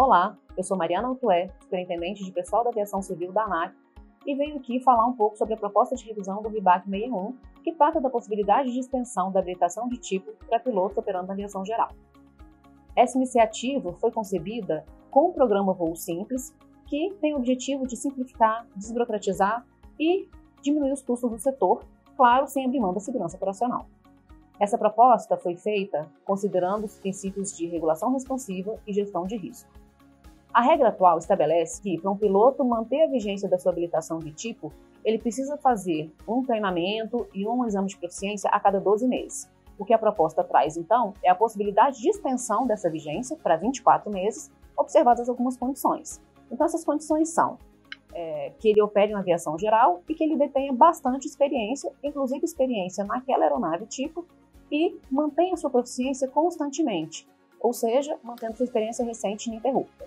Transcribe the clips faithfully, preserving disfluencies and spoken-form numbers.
Olá, eu sou Mariana Altué, superintendente de pessoal da aviação civil da ANAC, e venho aqui falar um pouco sobre a proposta de revisão do RIBAC sessenta e um, que trata da possibilidade de extensão da habilitação de tipo para pilotos operando na aviação geral. Essa iniciativa foi concebida com o programa Voo Simples, que tem o objetivo de simplificar, desburocratizar e diminuir os custos do setor, claro, sem abrir mão da segurança operacional. Essa proposta foi feita considerando os princípios de regulação responsiva e gestão de risco. A regra atual estabelece que, para um piloto manter a vigência da sua habilitação de tipo, ele precisa fazer um treinamento e um exame de proficiência a cada doze meses. O que a proposta traz, então, é a possibilidade de extensão dessa vigência para vinte e quatro meses, observadas algumas condições. Então, essas condições são é, que ele opere na aviação geral e que ele detenha bastante experiência, inclusive experiência naquela aeronave tipo, e mantenha sua proficiência constantemente, ou seja, mantendo sua experiência recente e ininterrupta.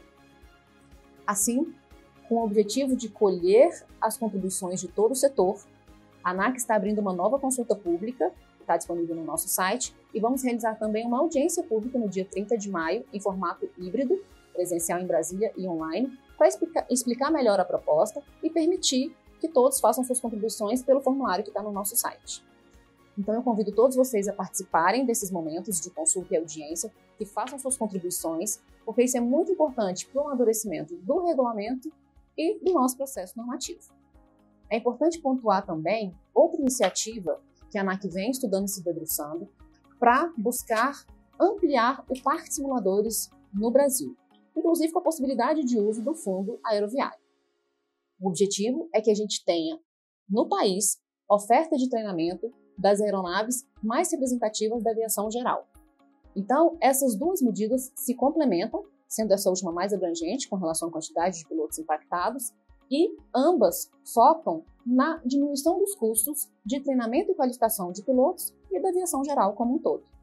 Assim, com o objetivo de colher as contribuições de todo o setor, a ANAC está abrindo uma nova consulta pública, que está disponível no nosso site, e vamos realizar também uma audiência pública no dia trinta de maio, em formato híbrido, presencial em Brasília e online, para explicar, explicar melhor a proposta e permitir que todos façam suas contribuições pelo formulário que está no nosso site. Então, eu convido todos vocês a participarem desses momentos de consulta e audiência, que façam suas contribuições, porque isso é muito importante para o amadurecimento do regulamento e do nosso processo normativo. É importante pontuar também outra iniciativa que a ANAC vem estudando e se debruçando para buscar ampliar o parque de simuladores no Brasil, inclusive com a possibilidade de uso do fundo aeroviário. O objetivo é que a gente tenha, no país, oferta de treinamento das aeronaves mais representativas da aviação geral. Então, essas duas medidas se complementam, sendo essa última mais abrangente com relação à quantidade de pilotos impactados, e ambas focam na diminuição dos custos de treinamento e qualificação de pilotos e da aviação geral como um todo.